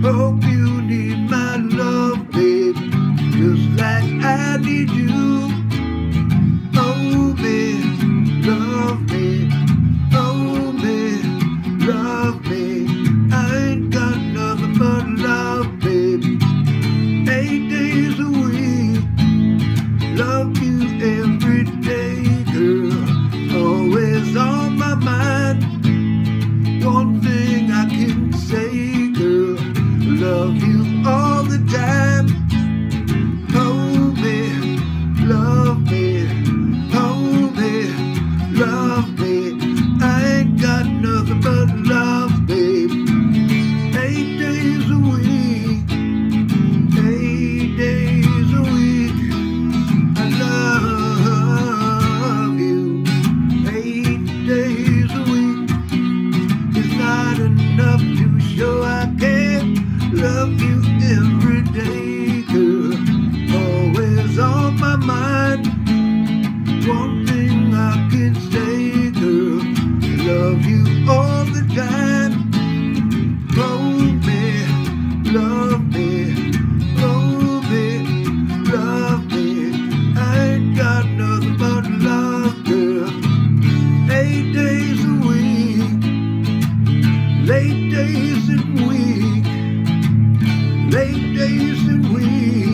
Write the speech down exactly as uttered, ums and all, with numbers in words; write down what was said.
Hope you need my love, babe, just like I need you. Oh, me, love me. Oh, me, love me. I ain't got nothing but love, babe. Eight days a week, love you every day, girl. Always on my mind. One thing I can say, girl, love you all the time. Hold me, love me, hold me, love me. I ain't got nothing but love, babe. Eight days a week, eight days a week, I love you. Eight days a week is not enough to show I care. Love you every day, girl. Always on my mind. One thing I can say, girl, love you all the time. Hold me, love me, hold me, love me. I ain't got nothing but love, girl. Eight days a week, late days and week, late days and week.